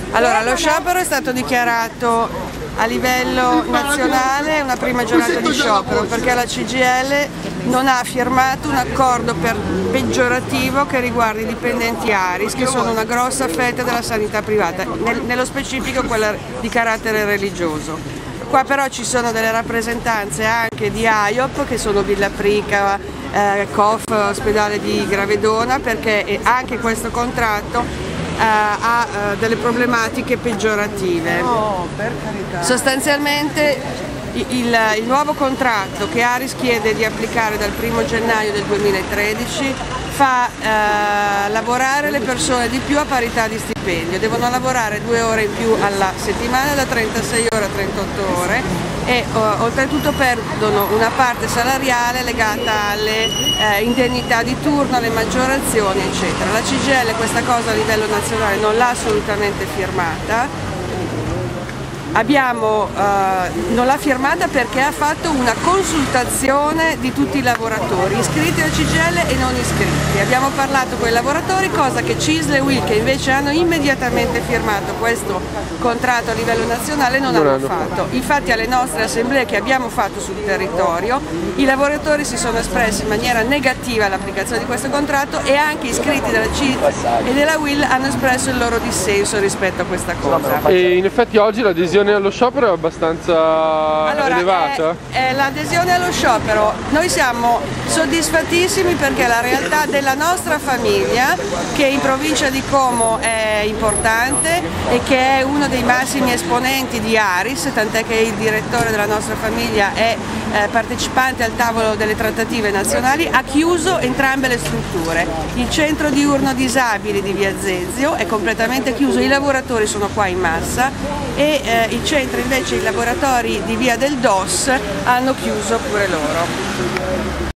Allora, lo sciopero è stato dichiarato a livello nazionale una prima giornata di sciopero perché la CGIL non ha firmato un accordo peggiorativo che riguarda i dipendenti ARIS, che sono una grossa fetta della sanità privata, nello specifico quella di carattere religioso. Qua però ci sono delle rappresentanze anche di AIOP, che sono Villa Prica, COF, ospedale di Gravedona, perché anche questo contratto ha delle problematiche peggiorative. Per carità. Sostanzialmente il nuovo contratto che Aris chiede di applicare dal 1° gennaio del 2013 fa lavorare le persone di più a parità di stipendio, devono lavorare 2 ore in più alla settimana, da 36 ore a 38 ore e oltretutto perdono una parte salariale legata alle indennità di turno, alle maggiorazioni eccetera. La CGIL questa cosa a livello nazionale non l'ha assolutamente firmata. Non l'ha firmata perché ha fatto una consultazione di tutti i lavoratori, iscritti alla CGIL e non iscritti. Abbiamo parlato con i lavoratori, cosa che CISL e UIL, che invece hanno immediatamente firmato questo contratto a livello nazionale, non hanno fatto. Infatti alle nostre assemblee che abbiamo fatto sul territorio, i lavoratori si sono espressi in maniera negativa all'applicazione di questo contratto e anche iscritti dalla CISL e della UIL hanno espresso il loro dissenso rispetto a questa cosa. E in effetti oggi l'adesione allo sciopero è abbastanza elevata? L'adesione allo sciopero, noi siamo soddisfattissimi perché la realtà della nostra famiglia, che in provincia di Como è importante e che è uno dei massimi esponenti di Aris, tant'è che il direttore della nostra famiglia è partecipante al tavolo delle trattative nazionali, ha chiuso entrambe le strutture. Il centro diurno disabili di Via Zezio è completamente chiuso, i lavoratori sono qua in massa e il centro invece, i laboratori di Via del DOS hanno chiuso pure loro.